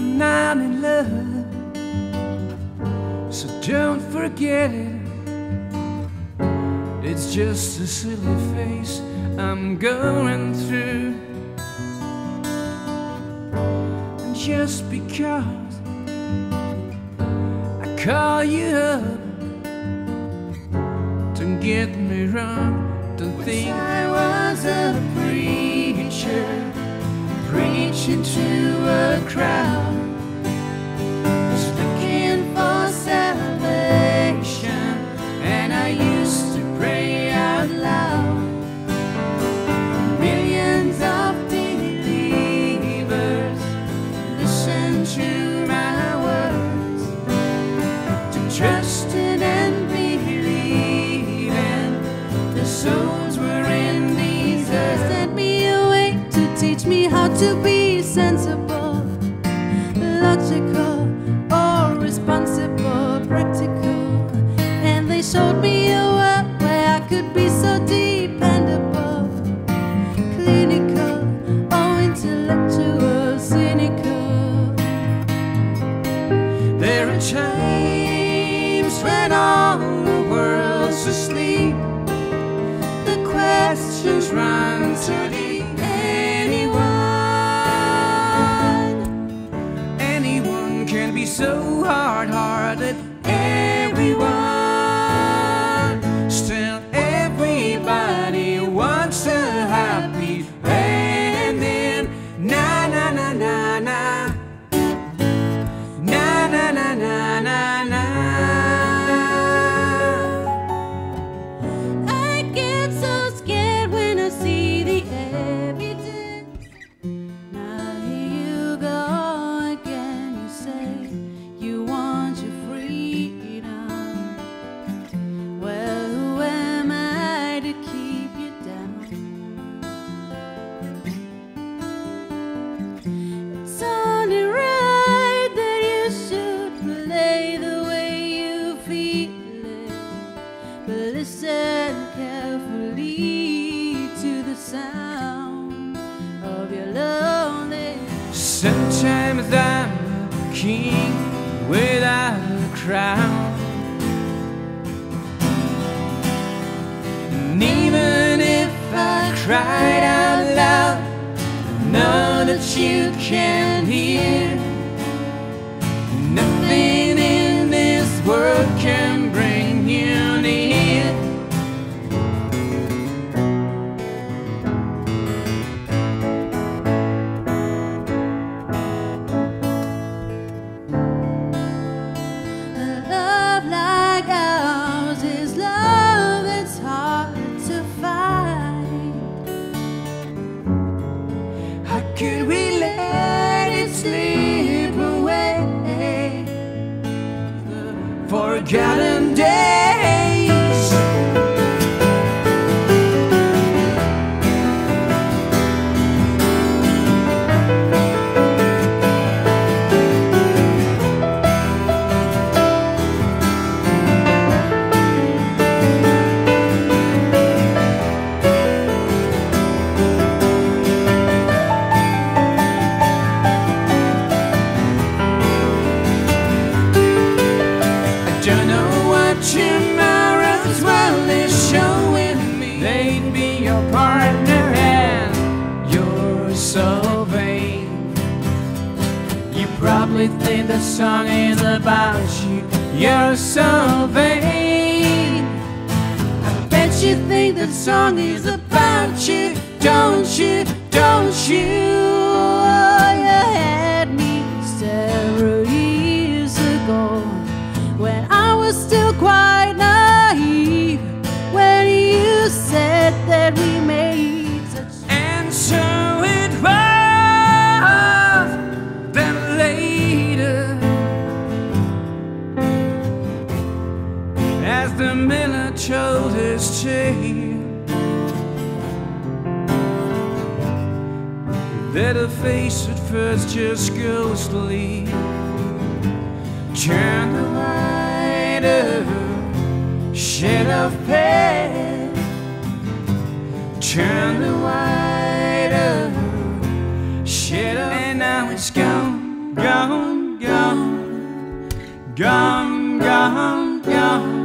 I'm not in love, so don't forget it. It's just a silly face I'm going through. And just because I call you up, don't get me wrong, don't think I was a preacher preaching to a crowd, just looking for salvation, and I used to pray out loud. Millions of believers listen to my words, to trusting and believing the souls were in these earths. Sent me away to teach me how to be sensible, logical, or responsible, practical. And they showed me a world where I could be so dependable, clinical, or intellectual, cynical. There are times when all the world's asleep, the questions run too deep. Anyone can be so hard-hearted. Everyone, still everybody wants a happy ending. Na na na na na, na na na na na na. I get so scared when I see the evidence. Now here you go again. You say you want your freedom. Well, who am I to keep you down? It's only right that you should play the way you feel it, but listen carefully to the sound of your loneliness. Sometimes I'm a king without a crown, and even if I cried out loud, I know that you can't hear. Nothing in this world can bring you near. A love like ours is love that's hard to find. How could we let it slip away? Forgotten days. I don't know what tomorrow's world is showing me. They'd be your partner and you're so vain. You probably think the song is about you. You're so vain. I bet you think that song is about you. Don't you? Don't you? Oh, you had me several years ago, when I was still quite naive, when you said that we made such. And so it was. Then later, as the miller told his tale, that her face at first just ghostly turned a lighter shade of pale, turned a whiter shade of, and now it's gone. gone, gone, gone, gone, gone.